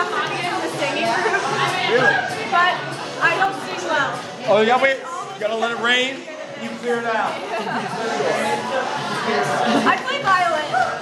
have to be in the singing group. Really? But I don't sing well. Oh, you gotta wait. You gotta let it rain. You clear it out. I play violin.